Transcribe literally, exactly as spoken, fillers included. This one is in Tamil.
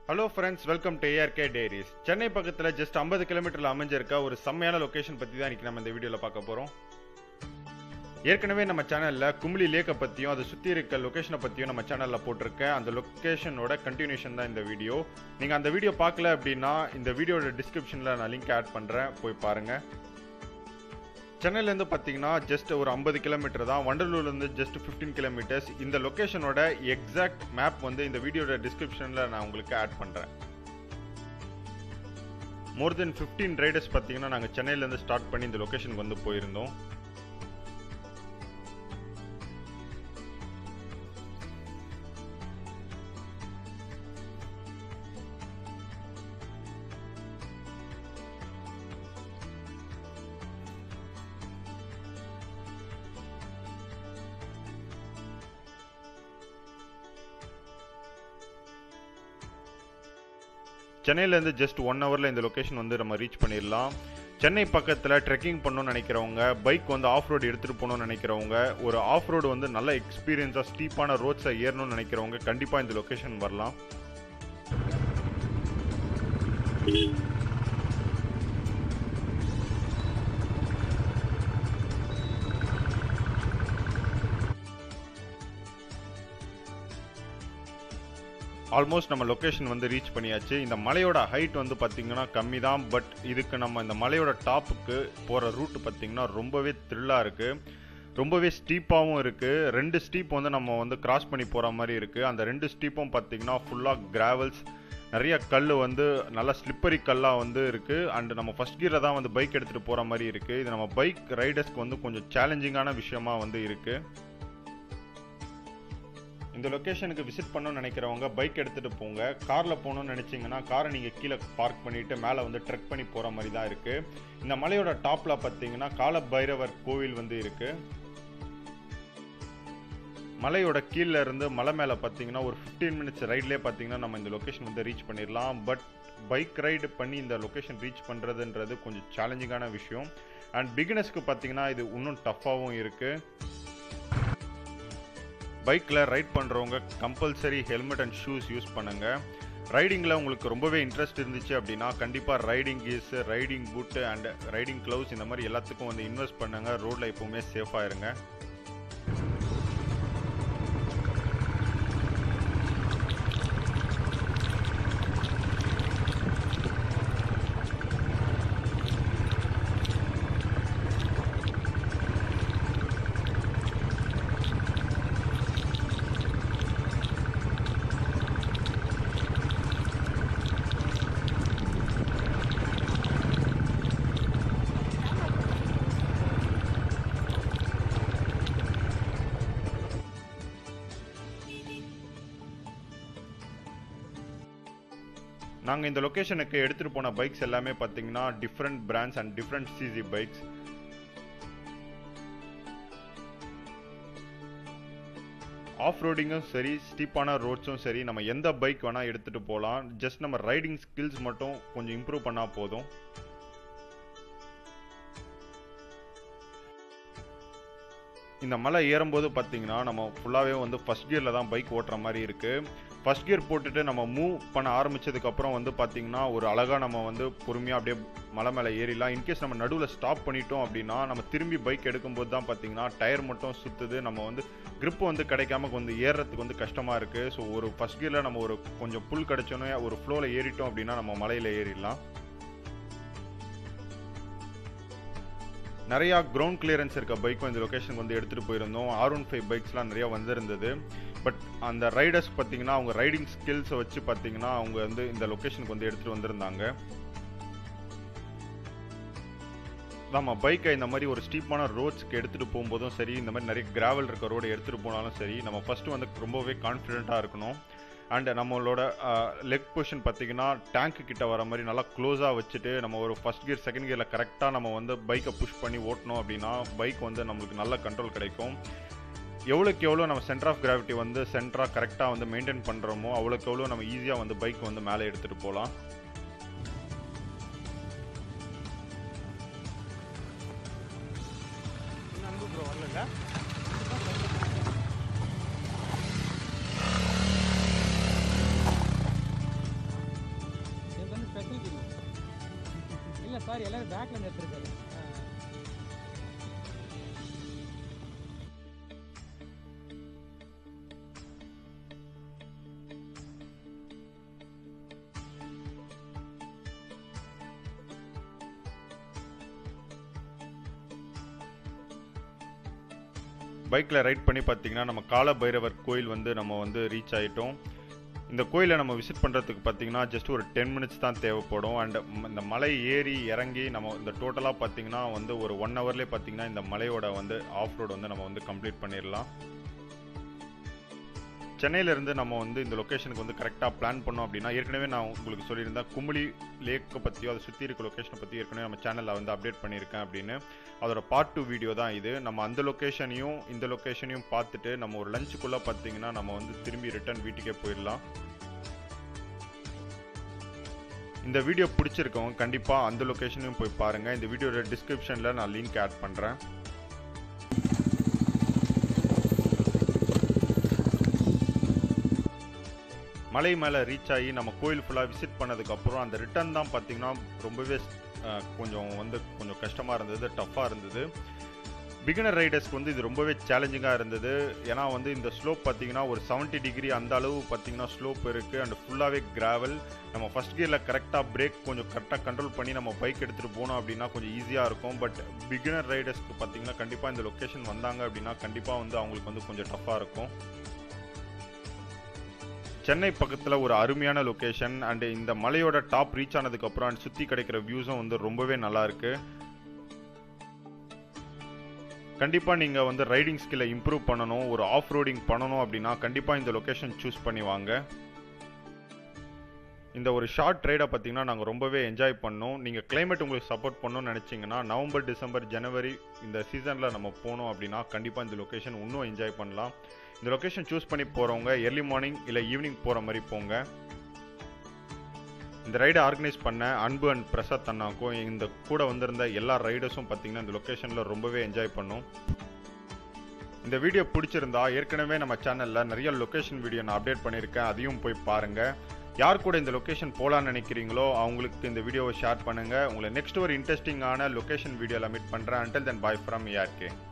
Hello friends, welcome to A R K Diaries. Chennai பக்கத்துல just fifty kilometers அமைஞ்சிருக்க ஒரு செம்மையான லொகேஷன் பத்தி தான் இன்னைக்கு நம்ம இந்த வீடியோல பார்க்க போறோம். ஏற்கனவே நம்ம சேனல்ல கும்ளி லேக்க பத்தியும் அது சுத்தி இருக்க லொகேஷனை பத்தியும் நம்ம சேனல்ல போட்டிருக்கேன். அந்த லொகேஷனோட கண்டினியூஷன் தான் இந்த வீடியோ. நீங்க அந்த வீடியோ பார்க்கல அப்படின்னா இந்த வீடியோட டிஸ்கிரிப்ஷன்ல நான் லிங்க் ஆட் பண்றேன், போய் பாருங்க. சென்னையில இருந்து பாத்தீங்கன்னா ஜஸ்ட் ஒரு fifty கிலோமீட்டர் தான், வண்டலூர்ல இருந்து ஜஸ்ட் fifteen கிலோமீட்டர்ஸ். இந்த லொகேஷனோட எக்ஸாக்ட் மேப் வந்து இந்த வீடியோட டிஸ்கிரிப்ஷன்ல நான் உங்களுக்கு ஆட் பண்றேன். மோர் தென் fifteen ரைடர்ஸ் பாத்தீங்கன்னா நாங்க சென்னையில இருந்து ஸ்டார்ட் பண்ணி இந்த லொகேஷனுக்கு வந்து போயிருந்தோம். சென்னையிலேருந்து ஜஸ்ட் ஒன் ஹவரில் இந்த லொக்கேஷன் வந்து நம்ம ரீச் பண்ணிடலாம். சென்னை பக்கத்தில் ட்ரெக்கிங் பண்ணணும்னு நினைக்கிறவங்க, பைக் வந்து ஆஃப் ரோடு எடுத்துகிட்டு போகணும்னு நினைக்கிறவங்க, ஒரு ஆஃப் ரோடு வந்து நல்ல எக்ஸ்பீரியன்ஸாக ஸ்டீப்பான ரோட்ஸை ஏறணும்னு நினைக்கிறவங்க கண்டிப்பாக இந்த லொக்கேஷன் வரலாம். ஆல்மோஸ்ட் நம்ம லொக்கேஷன் வந்து ரீச் பண்ணியாச்சு. இந்த மலையோட ஹைட் வந்து பார்த்திங்கன்னா கம்மி தான், பட் இதுக்கு நம்ம இந்த மலையோட டாப்புக்கு போகிற ரூட் பார்த்திங்கன்னா ரொம்பவே த்ரில்லாக இருக்குது, ரொம்பவே ஸ்டீப்பாகவும் இருக்குது. ரெண்டு ஸ்டீப் வந்து நம்ம வந்து கிராஸ் பண்ணி போகிற மாதிரி இருக்குது. அந்த ரெண்டு ஸ்டீப்பும் பார்த்திங்கன்னா ஃபுல்லாக கிராவல்ஸ், நிறைய கல் வந்து நல்லா ஸ்லிப்பரி கல்லாக வந்து இருக்குது. அண்ட் நம்ம ஃபஸ்ட் கியரில் தான் வந்து பைக் எடுத்துகிட்டு போகிற மாதிரி இருக்குது. இது நம்ம பைக் ரைடர்ஸ்க்கு வந்து கொஞ்சம் சேலஞ்சிங்கான விஷயமா வந்து இருக்குது. இந்த லொக்கேஷனுக்கு விசிட் பண்ணணும்னு நினைக்கிறவங்க பைக் எடுத்துகிட்டு போங்க. காரில் போகணும்னு நினச்சிங்கன்னா காரை நீங்கள் கீழே பார்க் பண்ணிவிட்டு மேலே வந்து ட்ரெக் பண்ணி போகிற மாதிரி தான் இருக்குது. இந்த மலையோட டாப்பில் பார்த்தீங்கன்னா காலபைரவர் கோவில் வந்து இருக்குது. மலையோட கீழே இருந்து மலை மேலே பார்த்தீங்கன்னா ஒரு ஃபிஃப்டீன் மினிட்ஸ் ரைட்லேயே பார்த்தீங்கன்னா நம்ம இந்த லொக்கேஷன் வந்து ரீச் பண்ணிடலாம். பட் பைக் ரைடு பண்ணி இந்த லொக்கேஷன் ரீச் பண்ணுறதுன்றது கொஞ்சம் சேலஞ்சிங்கான விஷயம். அண்ட் பிகினர்ஸ்க்கு பார்த்தீங்கன்னா இது இன்னும் டஃப்பாகவும் இருக்குது. பைக்கில் ரைட் பண்ணுறவங்க compulsory helmet and shoes use பண்ணுங்கள். ரைடிங்கில் உங்களுக்கு ரொம்பவே இன்ட்ரெஸ்ட் இருந்துச்சு அப்படின்னா கண்டிப்பாக ரைடிங் கீஸ், riding boots and riding gloves இந்த மாதிரி எல்லாத்துக்கும் வந்து இன்வெஸ்ட் பண்ணுங்கள். ரோட்டில் எப்போவுமே சேஃபாக இருங்க. நாங்கள் இந்த லொக்கேஷனுக்கு எடுத்துகிட்டு போன பைக்ஸ் எல்லாமே பார்த்தீங்கன்னா different brands and different CC bikes. Off ரோடிங்கும் சரி, ஸ்டீப்பான ரோட்ஸும் சரி, நம்ம எந்த பைக் வேணால் எடுத்துகிட்டு போகலாம். ஜஸ்ட் நம்ம ரைடிங் ஸ்கில்ஸ் மட்டும் கொஞ்சம் இம்ப்ரூவ் பண்ணால் போதும். இந்த மலை ஏறும்போது பார்த்தீங்கன்னா நம்ம ஃபுல்லாகவே வந்து ஃபஸ்ட் கியரில் தான் பைக் ஓட்டுற மாதிரி இருக்குது. ஃபஸ்ட் கியர் போட்டுட்டு நம்ம மூவ் பண்ண ஆரம்பித்ததுக்கப்புறம் வந்து பார்த்திங்கன்னா ஒரு அழகாக நம்ம வந்து பொறுமையாக அப்படியே மலை மேலே ஏறிடலாம். இன்கேஸ் நம்ம நடுவில் ஸ்டாப் பண்ணிட்டோம் அப்படின்னா நம்ம திரும்பி பைக் எடுக்கும்போது தான் பார்த்திங்கன்னா டயர் மட்டும் சுற்றுது, நம்ம வந்து கிரிப்பு வந்து கிடைக்காம கொஞ்சம் ஏறுறதுக்கு வந்து கஷ்டமாக இருக்குது. ஸோ ஒரு ஃபஸ்ட் கியரில் நம்ம ஒரு கொஞ்சம் புல் கிடச்சோன்னே ஒரு ஃப்ளோவில் ஏறிட்டோம் அப்படின்னா நம்ம மலையில் ஏறிடலாம். நிறையா கிரவுண்ட் கிளியரன்ஸ் இருக்க பைக்கும் இந்த லொக்கேஷனுக்கு வந்து எடுத்துகிட்டு போயிருந்தோம். ஆர் ஒன் ஃபைவ் பைக்ஸ்லாம் நிறையா வந்திருந்தது. பட் அந்த ரைடர்ஸ் பார்த்தீங்கன்னா அவங்க ரைடிங் ஸ்கில்ஸை வச்சு பார்த்தீங்கன்னா அவங்க வந்து இந்த லொக்கேஷனுக்கு வந்து எடுத்துகிட்டு வந்திருந்தாங்க. நம்ம பைக்கை இந்த மாதிரி ஒரு ஸ்டீப்பான ரோட்ஸ்க்கு எடுத்துகிட்டு போகும்போதும் சரி, இந்த மாதிரி நிறைய கிராவல் இருக்க ரோடை எடுத்துகிட்டு போனாலும் சரி, நம்ம ஃபஸ்ட்டு வந்து ரொம்பவே கான்ஃபிடென்ட்டாக இருக்கணும். அண்ட் நம்மளோட லெக் பொசிஷன் பார்த்தீங்கன்னா டேங்க்கு கிட்ட வர மாதிரி நல்லா க்ளோஸாக வச்சுட்டு நம்ம ஒரு ஃபஸ்ட் கியர் செகண்ட் கியரில் கரெக்டாக நம்ம வந்து பைக்கை புஷ் பண்ணி ஓட்டணும் அப்படின்னா பைக் வந்து நம்மளுக்கு நல்ல கண்ட்ரோல் கிடைக்கும். எவ்வளோக்கு எவ்வளோ நம்ம சென்டர் ஆஃப் கிராவிட்டி வந்து சென்டராக கரெக்டாக வந்து மெயின்டைன் பண்ணுறோமோ அவ்வளோக்கு எவ்வளோ நம்ம ஈஸியாக வந்து பைக் வந்து மேலே எடுத்துகிட்டு போகலாம். சாரி எல்லாரும் பேக்ல இருந்து எடுத்துருக்காரு. பைக்கில் ரைட் பண்ணி பார்த்தீங்கன்னா நம்ம காலபைரவர் கோயில் வந்து நம்ம வந்து ரீச் ஆகிட்டோம். இந்த கோயிலை நம்ம விசிட் பண்ணுறதுக்கு பார்த்தீங்கன்னா ஜஸ்ட் ஒரு டென் மினிட்ஸ் தான் தேவைப்படும். அண்ட் இந்த மலை ஏறி இறங்கி நம்ம இந்த டோட்டலாக பார்த்தீங்கன்னா வந்து ஒரு ஒன் ஹவர்லேயே பார்த்தீங்கன்னா இந்த மலையோட வந்து ஆஃப் ரோடு வந்து நம்ம வந்து கம்ப்ளீட் பண்ணிடலாம். சென்னையிலேருந்து நம்ம வந்து இந்த லொக்கேஷனுக்கு வந்து கரெக்டாக பிளான் பண்ணோம் அப்படின்னா, ஏற்கனவே நான் உங்களுக்கு சொல்லியிருந்தேன் குமுளி லேக்கை பற்றியோ அதை சுற்றி இருக்க லொக்கேஷனை பற்றி ஏற்கனவே நம்ம சேனலில் வந்து அப்டேட் பண்ணியிருக்கேன் அப்படின்னு. அதோட பார்ட் டூ வீடியோ தான் இது. நம்ம அந்த லொக்கேஷனையும் இந்த லொக்கேஷனையும் பார்த்துட்டு நம்ம ஒரு லஞ்சுக்குள்ளே பார்த்தீங்கன்னா நம்ம வந்து திரும்பி ரிட்டர்ன் வீட்டுக்கே போயிடலாம். இந்த வீடியோ பிடிச்சிருக்கவங்க கண்டிப்பாக அந்த லொக்கேஷனையும் போய் பாருங்கள். இந்த வீடியோட டிஸ்கிரிப்ஷனில் நான் லிங்க் ஆட் பண்ணுறேன். மலை மேலே ரீச் ஆகி நம்ம கோயில் ஃபுல்லாக விசிட் பண்ணதுக்கப்புறம் அந்த ரிட்டர்ன் தான் பார்த்திங்கன்னா ரொம்பவே கொஞ்சம் வந்து கொஞ்சம் கஷ்டமாக இருந்தது, டஃப்பாக இருந்தது. பிகினர் ரைடர்ஸ்க்கு வந்து இது ரொம்பவே சேலஞ்சிங்காக இருந்தது. ஏன்னா வந்து இந்த ஸ்லோப் பார்த்திங்கன்னா ஒரு செவன்ட்டி டிகிரி அந்த அளவு பார்த்திங்கன்னா ஸ்லோப் இருக்குது. அண்ட் ஃபுல்லாகவே கிராவல். நம்ம ஃபஸ்ட் கியரில் கரெக்டாக பிரேக் கொஞ்சம் கரெக்டாக கண்ட்ரோல் பண்ணி நம்ம பைக் எடுத்துகிட்டு போனோம் அப்படின்னா கொஞ்சம் ஈஸியாக இருக்கும். பட் பிகினர் ரைடர்ஸ்க்கு பார்த்திங்கன்னா கண்டிப்பாக இந்த லொக்கேஷன் வந்தாங்க அப்படின்னா கண்டிப்பாக வந்து அவங்களுக்கு வந்து கொஞ்சம் டஃப்பாக இருக்கும். சென்னை பக்கத்தில் ஒரு அருமையான லொக்கேஷன். அண்ட் இந்த மலையோட டாப் ரீச் ஆனதுக்கப்புறம் அண்ட் சுற்றி கிடைக்கிற வியூஸும் வந்து ரொம்பவே நல்லாயிருக்கு. கண்டிப்பாக நீங்கள் வந்து ரைடிங் ஸ்கில்லை இம்ப்ரூவ் பண்ணணும், ஒரு ஆஃப் ரோடிங் பண்ணணும் அப்படின்னா கண்டிப்பாக இந்த லொக்கேஷன் சூஸ் பண்ணி வாங்க. இந்த ஒரு ஷார்ட் ரைடை பார்த்தீங்கன்னா நாங்கள் ரொம்பவே என்ஜாய் பண்ணோம். நீங்கள் கிளைமேட் உங்களுக்கு சப்போர்ட் பண்ணணும்னு நினச்சிங்கன்னா நவம்பர், டிசம்பர், ஜனவரி இந்த சீசனில் நம்ம போனோம் அப்படின்னா கண்டிப்பாக இந்த லொக்கேஷன் இன்னும் என்ஜாய் பண்ணலாம். இந்த லொக்கேஷன் சூஸ் பண்ணி போகிறவங்க ஏர்லி மார்னிங் இல்லை ஈவினிங் போகிற மாதிரி போங்க. இந்த ரைடை ஆர்கனைஸ் பண்ண அன்பு அண்ட் பிரசாத் அண்ணாக்கும் இந்த கூட வந்திருந்த எல்லா ரைடர்ஸும் பார்த்தீங்கன்னா இந்த லொக்கேஷனில் ரொம்பவே என்ஜாய் பண்ணோம். இந்த வீடியோ பிடிச்சிருந்தா ஏற்கனவே நம்ம சேனலில் நிறைய லொக்கேஷன் வீடியோ நான் அப்டேட் பண்ணியிருக்கேன், அதையும் போய் பாருங்கள். யார் கூட இந்த லொக்கேஷன் போகலான்னு நினைக்கிறீங்களோ அவங்களுக்கு இந்த வீடியோவை ஷேர் பண்ணுங்கள். உங்களை நெக்ஸ்ட் ஒரு இன்ட்ரெஸ்டிங்கான லொக்கேஷன் வீடியோவில் மீட் பண்ணுறேன். Until then bye from ARK.